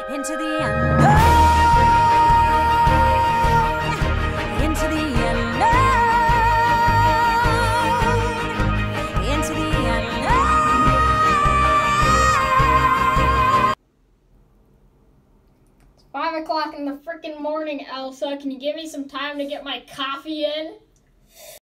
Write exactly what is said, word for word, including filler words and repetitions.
into the unknown, into the unknown, into the unknown. It's five o'clock in the frickin' morning, Elsa. Can you give me some time to get my coffee in?